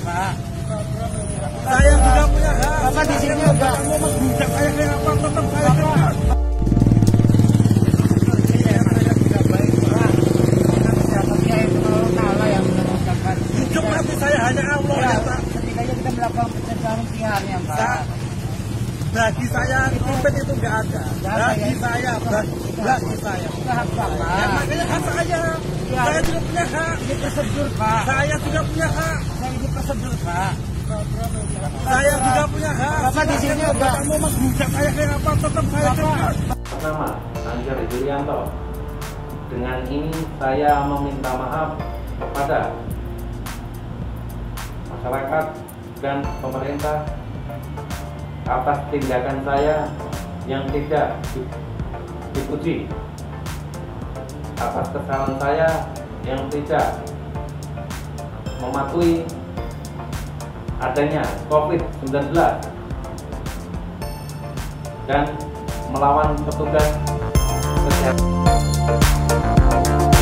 Pak. Saya juga punya hak. Bapak di sini juga mau menghujat saya kayak apa, tetap saya kena. Hidup mati saya hanya Allah ya, Pak. Setidaknya kita melakukan pencegahan yang Pak. Bagi saya dompet itu nggak ada. Bagi saya. Itu hak Bapak. Ya, makanya hak saya. Saya juga punya hak. Ini prosedur Pak. Saya juga punya hak. Ini prosedur Pak. Saya juga punya hak. Bapak di sini juga mau menghujat saya kayak apa, tetap saya kena. Nama Anjar Julianto. Dengan ini saya meminta maaf kepada masyarakat dan pemerintah atas tindakan saya yang tidak dipuji, atas kesalahan saya yang tidak mematuhi adanya COVID-19 dan melawan petugas kesehatan.